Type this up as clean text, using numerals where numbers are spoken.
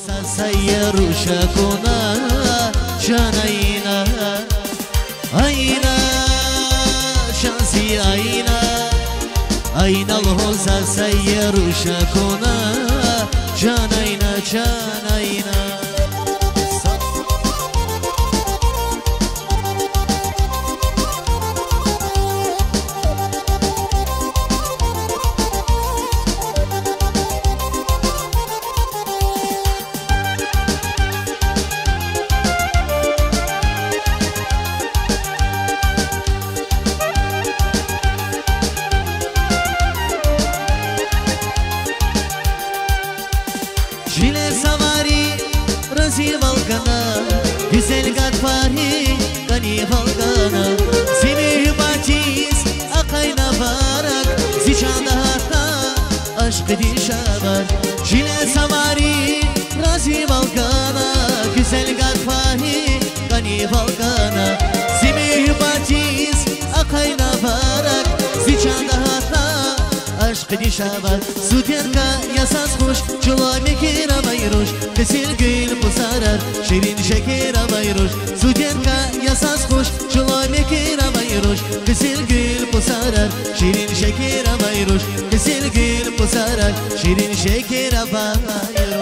سير شكونا شانينا أين شانسي أين الهوزة سير شكونا شانينا شانينا Cine savari răzi valgana Güzel gatfari gani valgana Seni batiz akayna varak Zişanda hatta aşk dişavar Cine savari răzi valgana Güzel gatfari gani valgana Seni batiz akayna varak Zişanda hatta aşk dişavar Sudenka yasas hoş Человеки равайруш, кесил гül пусарар, şirin şeker равайруş. Sudenka yasas hoş, человеки равайруş, kесил gül pusarar, şirin şeker равайруş. Kесил gül pusarar, şirin şeker равайруş.